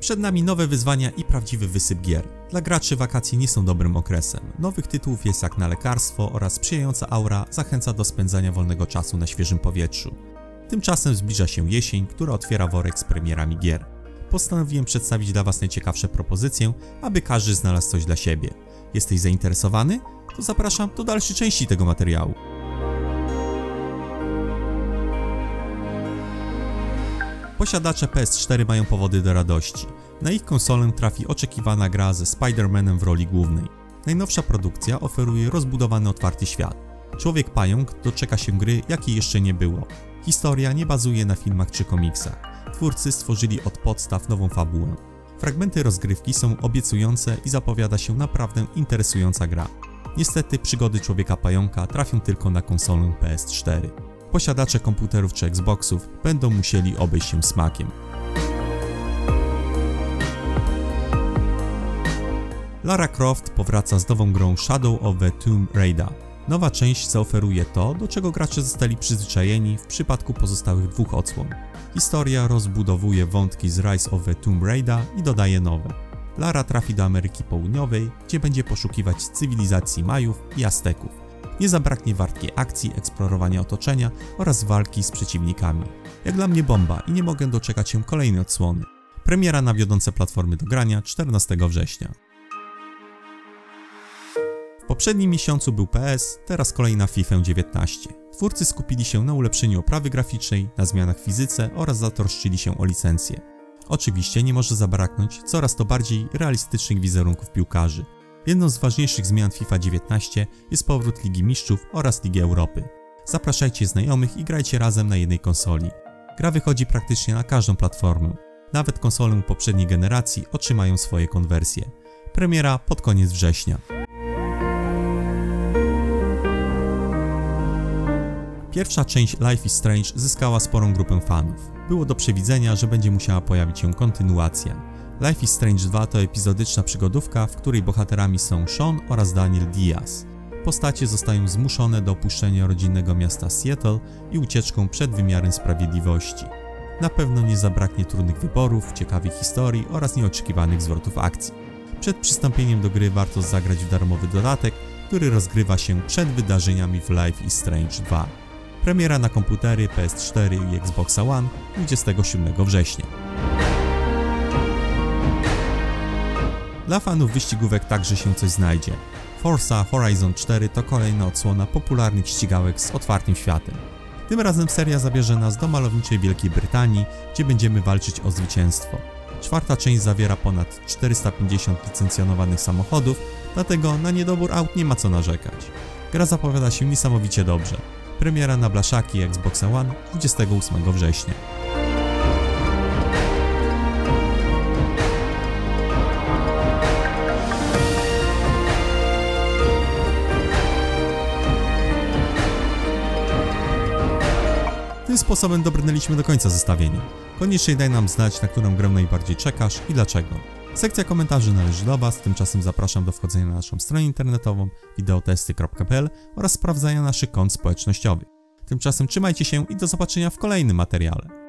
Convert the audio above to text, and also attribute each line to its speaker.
Speaker 1: Przed nami nowe wyzwania i prawdziwy wysyp gier. Dla graczy wakacje nie są dobrym okresem. Nowych tytułów jest jak na lekarstwo oraz sprzyjająca aura zachęca do spędzania wolnego czasu na świeżym powietrzu. Tymczasem zbliża się jesień, która otwiera worek z premierami gier. Postanowiłem przedstawić dla Was najciekawsze propozycje, aby każdy znalazł coś dla siebie. Jesteś zainteresowany? To zapraszam do dalszej części tego materiału. Posiadacze PS4 mają powody do radości. Na ich konsolę trafi oczekiwana gra ze Spider-Manem w roli głównej. Najnowsza produkcja oferuje rozbudowany otwarty świat. Człowiek pająk doczeka się gry, jakiej jeszcze nie było. Historia nie bazuje na filmach czy komiksach. Twórcy stworzyli od podstaw nową fabułę. Fragmenty rozgrywki są obiecujące i zapowiada się naprawdę interesująca gra. Niestety przygody człowieka pająka trafią tylko na konsolę PS4. Posiadacze komputerów czy Xboxów będą musieli obejść się smakiem. Lara Croft powraca z nową grą Shadow of the Tomb Raider. Nowa część zaoferuje to, do czego gracze zostali przyzwyczajeni w przypadku pozostałych dwóch odsłon. Historia rozbudowuje wątki z Rise of the Tomb Raider i dodaje nowe. Lara trafi do Ameryki Południowej, gdzie będzie poszukiwać cywilizacji Majów i Azteków. Nie zabraknie wartkiej akcji, eksplorowania otoczenia oraz walki z przeciwnikami. Jak dla mnie bomba i nie mogę doczekać się kolejnej odsłony. Premiera na wiodące platformy do grania 14 września. W poprzednim miesiącu był PS, teraz kolejna FIFA 19. Twórcy skupili się na ulepszeniu oprawy graficznej, na zmianach w fizyce oraz zatroszczyli się o licencję. Oczywiście nie może zabraknąć coraz to bardziej realistycznych wizerunków piłkarzy. Jedną z ważniejszych zmian FIFA 19 jest powrót Ligi Mistrzów oraz Ligi Europy. Zapraszajcie znajomych i grajcie razem na jednej konsoli. Gra wychodzi praktycznie na każdą platformę. Nawet konsole poprzedniej generacji otrzymają swoje konwersje. Premiera pod koniec września. Pierwsza część Life is Strange zyskała sporą grupę fanów. Było do przewidzenia, że będzie musiała pojawić się kontynuacja. Life is Strange 2 to epizodyczna przygodówka, w której bohaterami są Sean oraz Daniel Diaz. Postacie zostają zmuszone do opuszczenia rodzinnego miasta Seattle i ucieczką przed wymiarem sprawiedliwości. Na pewno nie zabraknie trudnych wyborów, ciekawych historii oraz nieoczekiwanych zwrotów akcji. Przed przystąpieniem do gry warto zagrać w darmowy dodatek, który rozgrywa się przed wydarzeniami w Life is Strange 2. Premiera na komputery PS4 i Xbox One 27 września. Dla fanów wyścigówek także się coś znajdzie. Forza Horizon 4 to kolejna odsłona popularnych ścigałek z otwartym światem. Tym razem seria zabierze nas do malowniczej Wielkiej Brytanii, gdzie będziemy walczyć o zwycięstwo. Czwarta część zawiera ponad 450 licencjonowanych samochodów, dlatego na niedobór aut nie ma co narzekać. Gra zapowiada się niesamowicie dobrze. Premiera na blaszaki Xbox One 28 września. Tym sposobem dobrnęliśmy do końca zestawienia. Koniecznie daj nam znać, na którą grę najbardziej czekasz i dlaczego. Sekcja komentarzy należy do Was, tymczasem zapraszam do wchodzenia na naszą stronę internetową videotesty.pl oraz sprawdzania naszych kont społecznościowych. Tymczasem trzymajcie się i do zobaczenia w kolejnym materiale.